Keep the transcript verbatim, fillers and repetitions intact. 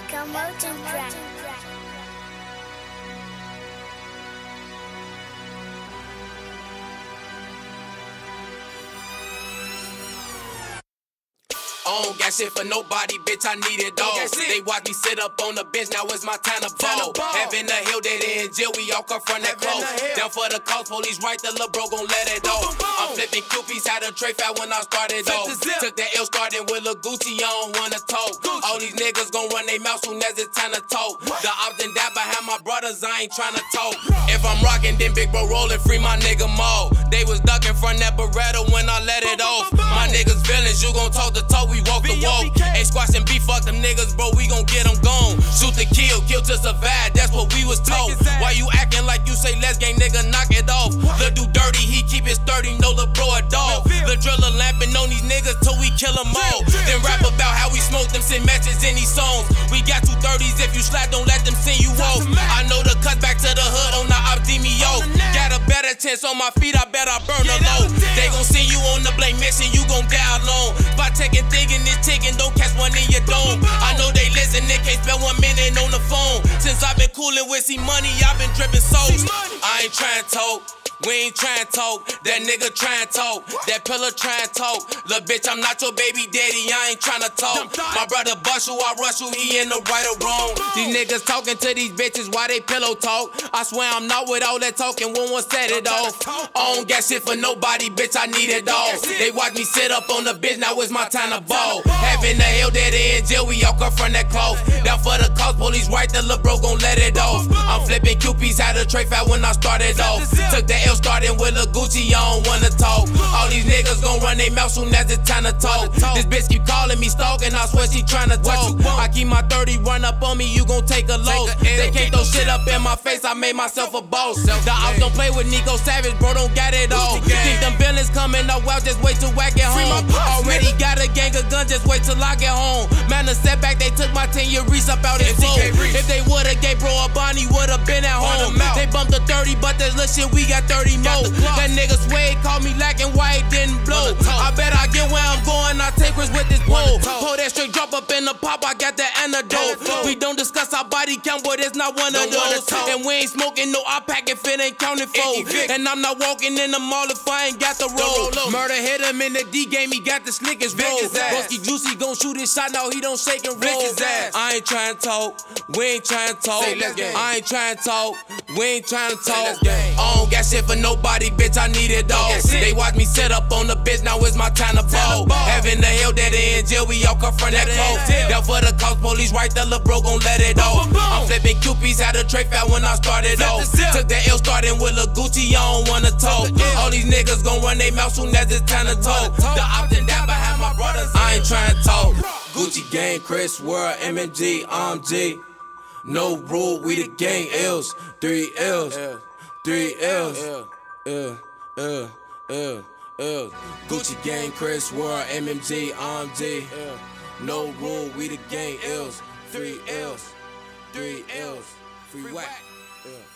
Come out and crack. I don't got shit for nobody, bitch, I need it all. They watch me sit up on the bench, now it's my time to ball. Heaven the hill, they in jail, we all come from that close. Down for the cause, police right, the little bro gon' let it off. I'm flipping Cuppies, had a tray fat when I started off. Took that L, starting with Lil Gucci, I don't wanna talk. All these niggas gon' run they mouth soon as it's time to talk. The ops and that behind my brothers, I ain't tryna talk. If I'm rockin', then big bro rollin', free my nigga Mo. They was ducking from that Beretta when I let it off. My niggas feelings, you gon' talk the talk, we walk the walk. Ain't squash and beef, fuck them niggas, bro, we gon' get them gone. Shoot to kill, kill to survive, that's what we was told. Why you acting like you say let's gang, nigga, knock it off. Lil' do dirty, he keep his thirty, no lil' bro a dog. Lil' driller lamping on these niggas till we kill them all. Then rap about how we smoke them, send messages in these songs. We got two thirties, if you slap, don't let them send you off. I know the cut back to the hood on the Optimio. Got a better chance on my feet, I bet I burn a low. They gon' send you on the blame mission, you gon' die alone. By taking thinking this ticking, don't catch one in your dome. I know they listen, they can't spend one minute on the phone. Since I've been coolin' with C Money, I've been drippin' souls. I ain't tryin' talk, we ain't tryin' talk. That nigga tryin' talk, that pillar tryin' talk. Lil' bitch, I'm not your baby daddy, I ain't tryna talk. My brother bust you, I rush you, he in the right or wrong. These niggas talking to these bitches, why they pillow talk? I swear I'm not with all that talking when one set it off. I don't got shit for nobody, bitch, I need it all. They watch me sit up on the bench, now it's my time to ball. Heaven the hell, that they in jail, we all come from that close. Down for the cause, police right, the lil' bro gon' let it off. I'm flipping Cuppies, had a tray fat when I started off. Took the L, starting with Lil Gucci, I don't wanna talk. All these niggas gon' run they mouth soon as it's time to talk. This bitch keep calling me stalking, I swear she tryna talk. I keep my thirty run up on me, you gon' take a load. They can't throw shit up in my face, I made myself a boss. The ops don't play with Nico Savage, bro, don't got it all. Think them villains coming up well, just wait till I get home. Already got a gang of guns, just wait till I get home. Man, the setback, they took my ten year reese up out his flow. If they would've gave bro a bond, he would've been at home. They bumped the thirty, but this little shit, we got thirty more. That nigga Sway called me lacking, why it didn't blow? I bet I get where I'm going, I take risks with this pole. Pull that straight drop up in the pop, I got the antidote. We don't discuss our body count, but it's not one of those. And we ain't smoking no I pack if it ain't counted for. And I'm not walking in the mall if I ain't got the roll. Murder hit him in the D game, he got the slickest roll. Broski Juicy gon' shoot his shot, now he don't shake and roll. I ain't trying to talk, we ain't trying to talk. I ain't trying to talk, we ain't trying to talk. I don't got shit for nobody, bitch, I need it all. They watch me sit up on the bench, now it's my time to ball. Heaven the hell, that they in jail, we all come from that close. Down for the cause, police right, the lil' bro gon' let it off. I'm flipping Cuppies, had a tray fat when I started off. Took that L, starting with Lil Gucci, I don't wanna talk. All these niggas gon' run they mouth soon as it's time to talk. The ops and that behind my brothers, I ain't tryna talk. Gucci gang, Chris World, M M G, I'm G. No rule, we the gang L's, three L's, three L's, L, L, L, L. Gucci gang, Chris World, M M G, I'm G. No rule, we the gang L's, three L's, three L's, free whack.